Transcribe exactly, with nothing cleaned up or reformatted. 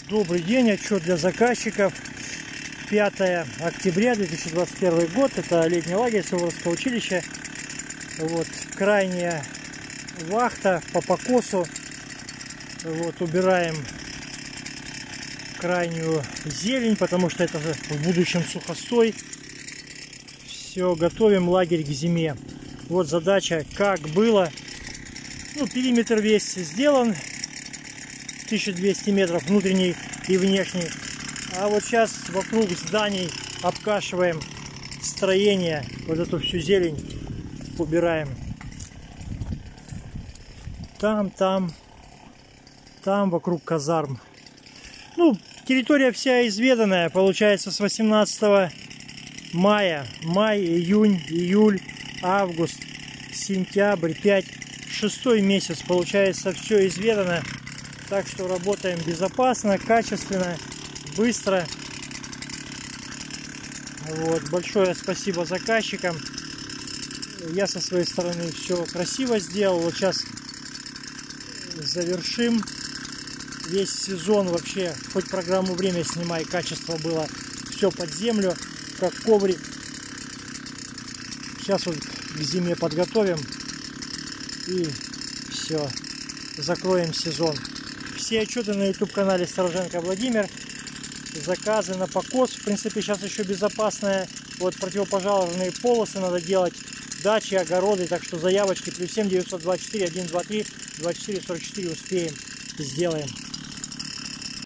Добрый день, отчет для заказчиков. пятое октября две тысячи двадцать первый год. Это летний лагерь Суворовского училища. Вот, крайняя вахта по покосу. Вот, убираем крайнюю зелень, потому что это в будущем сухостой. Все, готовим лагерь к зиме. Вот задача, как было. Ну, периметр весь сделан. тысяча двести метров внутренний и внешний. А вот сейчас вокруг зданий обкашиваем строение. Вот эту всю зелень убираем. Там, там, там вокруг казарм. Ну, территория вся изведанная. Получается, с восемнадцатого мая, май, июнь, июль, август, сентябрь, пять, шестой месяц. Получается, все изведано. Так что работаем безопасно, качественно, быстро. Вот. Большое спасибо заказчикам. Я со своей стороны все красиво сделал. Вот сейчас завершим весь сезон. Вообще, хоть программу «Время» снимай, качество было все под землю, как коврик. Сейчас вот к зиме подготовим и все, закроем сезон. Все отчеты на YouTube-канале Стороженко Владимир. Заказы на покос. В принципе, сейчас еще безопасная. Вот противопожарные полосы надо делать. Дачи, огороды. Так что заявочки плюс семь девятьсот двадцать четыре сто двадцать три двадцать четыре сорок четыре успеем. Сделаем.